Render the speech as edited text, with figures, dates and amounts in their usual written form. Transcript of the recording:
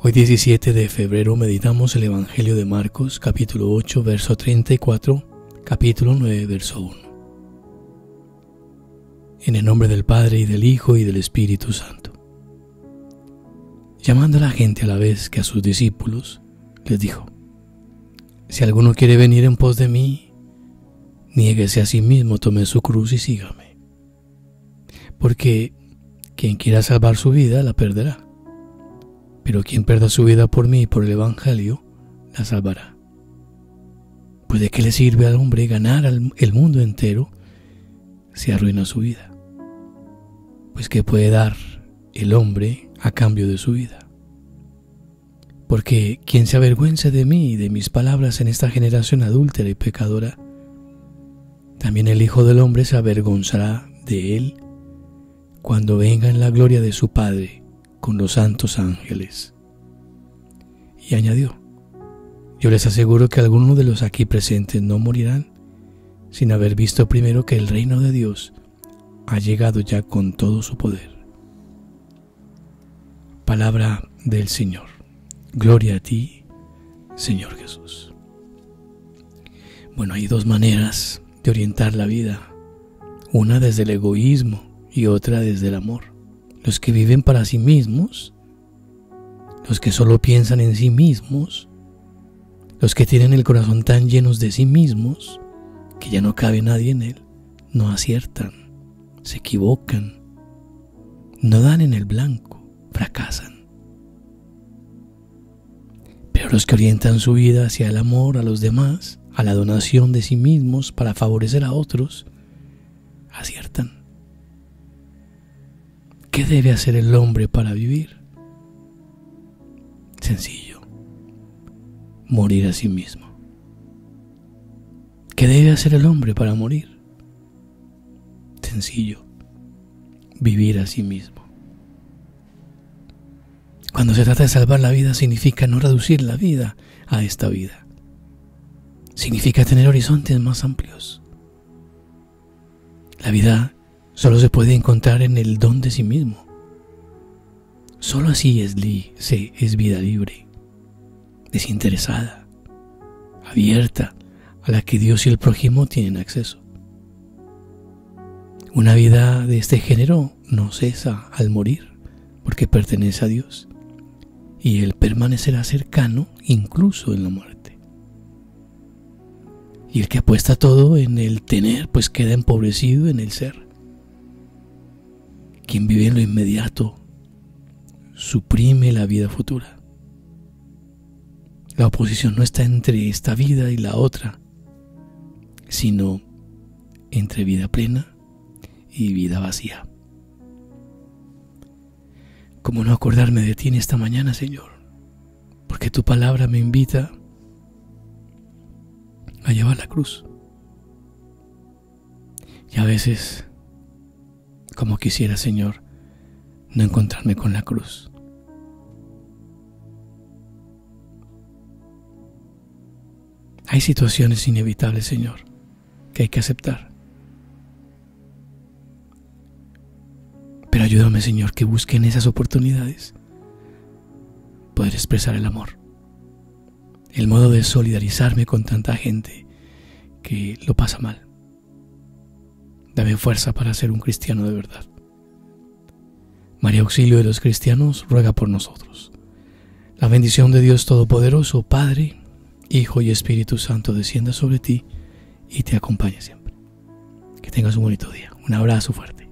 Hoy 17 de febrero meditamos el Evangelio de Marcos, capítulo 8, verso 34, capítulo 9, verso 1. En el nombre del Padre, y del Hijo, y del Espíritu Santo. Llamando a la gente a la vez que a sus discípulos, les dijo: Si alguno quiere venir en pos de mí, niéguese a sí mismo, tome su cruz y sígame. Porque quien quiera salvar su vida, la perderá. Pero quien pierda su vida por mí y por el Evangelio, la salvará. Pues ¿de qué le sirve al hombre ganar el mundo entero si arruina su vida? Pues ¿qué puede dar el hombre a cambio de su vida? Porque quien se avergüence de mí y de mis palabras en esta generación adúltera y pecadora, también el Hijo del Hombre se avergonzará de él cuando venga en la gloria de su Padre con los santos ángeles. Y añadió: Yo les aseguro que algunos de los aquí presentes no morirán sin haber visto primero que el reino de Dios ha llegado ya con todo su poder. Palabra del Señor. Gloria a ti, Señor Jesús. Bueno, hay dos maneras de orientar la vida. Una desde el egoísmo y otra desde el amor. Los que viven para sí mismos, los que solo piensan en sí mismos, los que tienen el corazón tan llenos de sí mismos que ya no cabe nadie en él, no aciertan, se equivocan, no dan en el blanco, fracasan. Pero los que orientan su vida hacia el amor a los demás, a la donación de sí mismos para favorecer a otros, aciertan. ¿Qué debe hacer el hombre para vivir? Sencillo: morir a sí mismo. ¿Qué debe hacer el hombre para morir? Sencillo: vivir a sí mismo. Cuando se trata de salvar la vida, significa no reducir la vida a esta vida. Significa tener horizontes más amplios. La vida solo se puede encontrar en el don de sí mismo. Solo así es vida libre, desinteresada, abierta, a la que Dios y el prójimo tienen acceso. Una vida de este género no cesa al morir, porque pertenece a Dios, y Él permanecerá cercano incluso en la muerte. Y el que apuesta todo en el tener, pues queda empobrecido en el ser. Quien vive en lo inmediato suprime la vida futura. La oposición no está entre esta vida y la otra, sino entre vida plena y vida vacía. ¿Cómo no acordarme de ti en esta mañana, Señor? Porque tu palabra me invita a llevar la cruz. Y a veces, como quisiera, Señor, no encontrarme con la cruz. Hay situaciones inevitables, Señor, que hay que aceptar. Pero ayúdame, Señor, que busque en esas oportunidades poder expresar el amor, el modo de solidarizarme con tanta gente que lo pasa mal. Dame fuerza para ser un cristiano de verdad. María Auxilio de los cristianos, ruega por nosotros. La bendición de Dios Todopoderoso, Padre, Hijo y Espíritu Santo, descienda sobre ti y te acompañe siempre. Que tengas un bonito día. Un abrazo fuerte.